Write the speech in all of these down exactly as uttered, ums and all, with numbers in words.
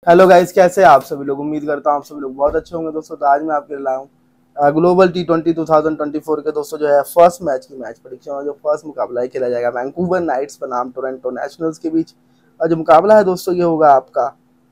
Hello guys, कैसे हैं आप सभी लोग। उम्मीद करता हूँ आप सभी लोग बहुत अच्छे होंगे दोस्तों। तो आज मैं आपके लिए लाया हूँ global T twenty two thousand twenty four के दोस्तों जो है फर्स्ट मैच की मैच प्रेडिक्शन और जो फर्स्ट मुकाबला है खेला जाएगा वैंकूवर नाइट्स बनाम टोरंटो नेशनल्स के बीच। और जो मुकाबला है दोस्तों ये होगा आपका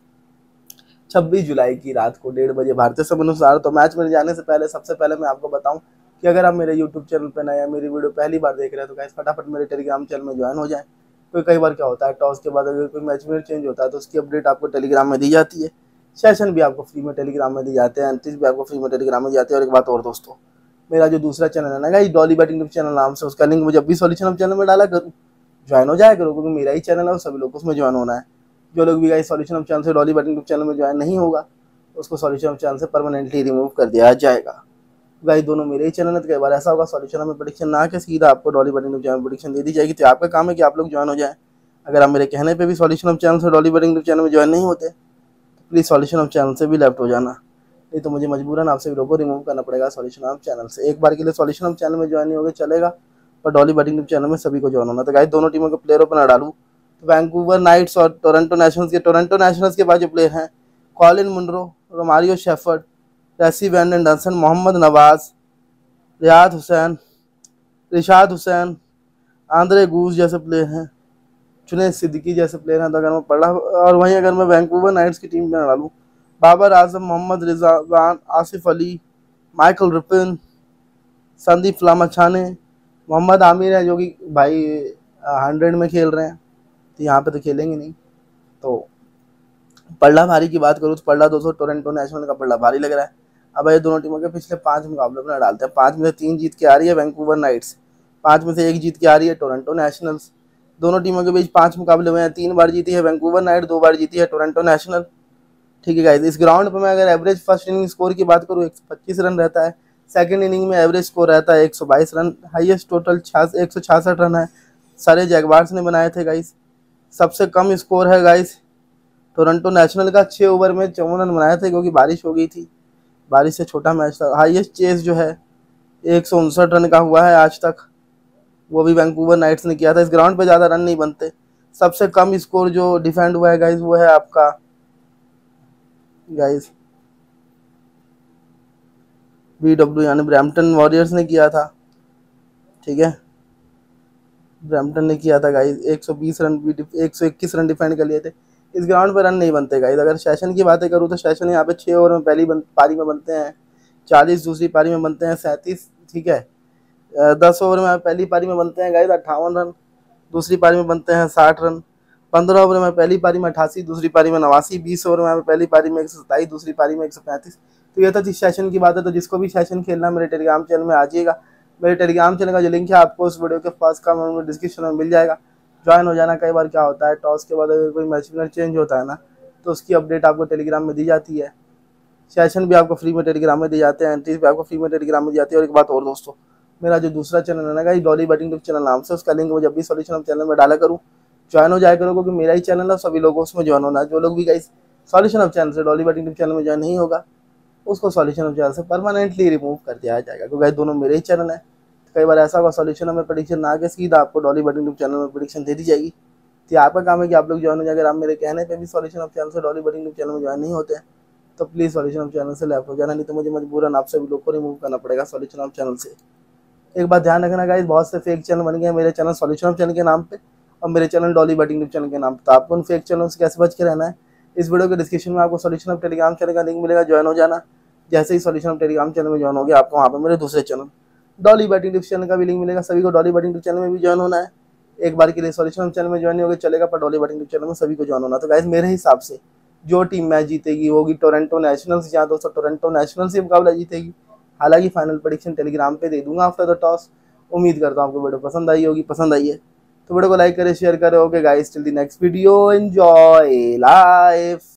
छब्बीस जुलाई की रात को डेढ़ बजे भारतीय समय अनुसार। तो मैच में जाने से पहले सबसे पहले मैं आपको बताऊं कि अगर आप मेरे यूट्यूब चैनल पर नए या मेरी वीडियो पहली बार देख रहे हैं तो गाइस फटाफट मेरे टेलीग्राम चैनल में ज्वाइन हो जाए। कोई कई बार क्या होता है टॉस के बाद अगर कोई मैच में चेंज होता है तो उसकी अपडेट आपको टेलीग्राम में दी जाती है। सेशन भी आपको फ्री में टेलीग्राम में दी जाते हैं, एंट्रीज भी आपको फ्री में टेलीग्राम में दी जाती है। और एक बात और दोस्तों, मेरा जो दूसरा चैनल है ना guys Dolly batting YouTube channel नाम से, उसका लिंक मुझे जब भी सॉल्यूशन ऑफ चैनल में डाला करूँ ज्वाइन हो जाया करो, क्योंकि मेरा ही चैनल है और सभी लोग को उसमें ज्वाइन होना है। जो लोग भी गाइस सॉल्यूशन ऑफ चैनल से डॉली बैटिंग यूट्यूब चैनल में ज्वाइन नहीं होगा उसको सॉल्यूशन ऑफ चैनल से परमानेंटली रिमूव कर दिया जाएगा। गाइस दोनों मेरे ही चैनल है, तो कई बार ऐसा होगा सॉल्यूशन में प्रेडिक्शन ना के सीधा आपको Dolly batting YouTube channel prediction दे दी जाएगी। तो आपका काम है कि आप लोग ज्वाइन हो जाए। अगर आप मेरे कहने पे भी सॉल्यूशन ऑफ चैनल से डॉली बैटिंग यूट्यूब चैनल में ज्वाइन नहीं होते तो प्लीज़ सॉल्यूशन ऑफ चैनल से भी लेफ्ट हो जाना, नहीं तो मुझे मजबूरन आपसे वीडियो को रिमूव करना पड़ेगा सॉल्यूशन ऑफ चैनल से। एक बार के लिए सॉल्यूशन ऑफ चैनल में ज्वाइन नहीं होगा चलेगा, पर डॉली बैटिंग यूट्यूब चैनल में सभी को ज्वाइन होना। तो गाइस दोनों टीमों के प्लेयरों पर ना डालूँ तो वैंकूवर नाइट्स और टोरंटो नेशनल्स के टोरंटो नेशनल्स के पास जो प्लेयर हैं Colin Munro, Romario Shepherd, Rassie van Anderson, Mohammad Nawaz, Riyad Hussain, Rishad Hossain, Andre Gous जैसे प्लेयर हैं, जुनैद सिद्दीकी जैसे प्लेयर हैं। तो अगर मैं पढ़ा और वहीं अगर मैं वैंकूवर नाइट्स की टीम में डालूँ बाबर आजम, मोहम्मद रिजवान, आसिफ अली, माइकल रिपिन, संदीप लामाछाने, मोहम्मद आमिर है जो कि भाई हंड्रेड में खेल रहे हैं, तो यहाँ पे तो खेलेंगे नहीं। तो पल्ला भारी की बात करूँ तो पल्ला दोस्तों टोरंटो नेशनल का पल्ला भारी लग रहा है। अब ये दोनों टीमों के पिछले पांच मुकाबले में डालते हैं, पांच में से तीन जीत के आ रही है वैंकूवर नाइट्स, पांच में से एक जीत के आ रही है टोरंटो नेशनल्स। दोनों टीमों के बीच पांच मुकाबले हुए हैं, तीन बार जीती है वैंकूवर नाइट, दो बार जीती है टोरंटो नेशनल। ठीक है गाइस, इस ग्राउंड पर मैं अगर एवरेज फर्स्ट इनिंग स्कोर की बात करूँ एक सौ पच्चीस रन रहता है, सेकंड इनिंग में एवरेज स्कोर रहता है एक सौ बाईस रन, हाईएस्ट टोटल एक सौ छियासठ रन है, सारे जैगवार्स ने बनाए थे गाइस। सबसे कम स्कोर है गाइस टोरंटो नेशनल का, छः ओवर में चौवन रन बनाए थे क्योंकि बारिश हो गई थी, बारिश से छोटा मैच था। हाईएस्ट चेस जो है एक सौ उनसठ रन का हुआ है आज तक, वो भी वैंकूवर नाइट्स ने किया था। इस ग्राउंड पे ज़्यादा रन नहीं बनते। सबसे कम स्कोर जो डिफेंड हुआ है गाइस वो है आपका गाइस बी डब्ल्यू यानी ब्रैम्पटन वॉरियर्स ने किया था। ठीक है, ब्रैम्पटन ने किया था गाइस, एक सौ बीस रन भी एक सौ इक्कीस रन डिफेंड कर लिए थे। इस ग्राउंड पर रन नहीं बनते गाइस। अगर सेशन की बातें करूँ तो सेशन यहाँ पे छः ओवर में पहली बन, पारी में बनते हैं, चालीस दूसरी पारी में बनते हैं, सैंतीस ठीक है, दस ओवर में पहली पारी में बनते हैं गाइस अट्ठावन रन, दूसरी पारी में बनते हैं साठ रन, पंद्रह ओवर में पहली पारी में अठासी, दूसरी पारी में नवासी, बीस ओवर में पहली पारी में एक सौ सत्ताईस, दूसरी पारी में एक सौ पैंतीस। तो ये तो जिस सेशन की बात है। तो जिसको भी सेशन खेलना मेरे टेलीग्राम चैनल में आ जाइएगा। मेरे टेलीग्राम चैनल का जो लिंक है आपको उस वीडियो के फर्स्ट का डिस्क्रिप्शन में मिल जाएगा, ज्वाइन हो जाना। कई बार क्या होता है टॉस के बाद अगर कोई मैच विनर चेंज होता है ना तो उसकी अपडेट आपको टेलीग्राम में दी जाती है, सेशन भी आपको फ्री में टेलीग्राम में दी जाते हैं, एंट्रीज भी आपको फ्री में टेलीग्राम में दी जाती है। और एक बात और दोस्तों, मेरा जो दूसरा चैनल है ना guys Dolly batting YouTube channel नाम से, उसका लिंक मैं जब भी सॉल्यूशन ऑफ चैनल में डाला करूँ ज्वाइन हो जाया करो, क्योंकि मेरा ही चैनल है, सभी लोगों उसमें ज्वाइन होना है। जो लोग भी गाइस सॉल्यूशन ऑफ चैनल से डॉली बैटिंग यूट्यूब चैनल में ज्वाइन नहीं होगा उसको सॉल्यूशन ऑफ चैनल से परमानेंटली रिमूव कर दिया जाएगा, क्योंकि दोनों मेरे ही चैनल है। कई बार ऐसा होगा सॉल्यूशन में प्रेडिक्शन ना के सीधा आपको डॉली बैटिंग यूट्यूब चैनल में प्रेडिक्शन दे दी जाएगी। तो आपका काम है कि आप लोग ज्वाइन हो जाए। अगर आप मेरे कहने पे भी सॉल्यूशन ऑफ चैनल से डॉली बैटिंग यूट्यूब चैनल में ज्वाइन नहीं होते हैं तो प्लीज़ सॉल्यूशन ऑफ चैनल से लेफ्ट हो जाना, नहीं तो मुझे मजबूरन आप सभी लोग को रिमूव करना पड़ेगा सॉल्यूशन ऑफ चैनल से। एक बात ध्यान रखना गाइस, बहुत से फेक चैनल बन गए हैं मेरे चैनल सॉल्यूशन ऑफ चैनल के नाम पे और मेरे channel Dolly batting YouTube channel के नाम पे। तो आपको उन फेक चैनल से कैसे बच के रहना है, इस वीडियो के डिस्क्रिप्शन में आपको सॉल्यूशन ऑफ टेलीग्राम चैनल का लिंक मिलेगा, ज्वाइन हो जाना। जैसे ही सॉल्यूशन ऑफ टेलीग्राम चैनल में ज्वाइन हो गया आपको वहाँ पर मेरे दूसरे channel Dolly batting YouTube channel का भी लिंक मिलेगा। सभी को डॉली बैटिंग यूट्यूब चैनल में भी ज्वाइन होना है। एक बार के लिए सॉल्यूशन ऑफ चैनल में ज्वाइन नहीं होगा चलेगा, पर डॉली बैटिंग यूट्यूब चैनल में सभी को ज्वाइन होना। तो गाइस मेरे हिसाब से जो टीम मैच जीतेगी होगी टोरंटो नेशनल्स, जहाँ दोस्तों टोरंटो नेशनल्स ही मुकाबला जीतेगी। हालांकि फाइनल प्रेडिक्शन टेलीग्राम पे दे दूंगा आफ्टर द टॉस। उम्मीद करता हूँ आपको वीडियो पसंद आई होगी, पसंद आई है तो वीडियो को लाइक करें, शेयर करें। Okay guys, till the next video, enjoy life.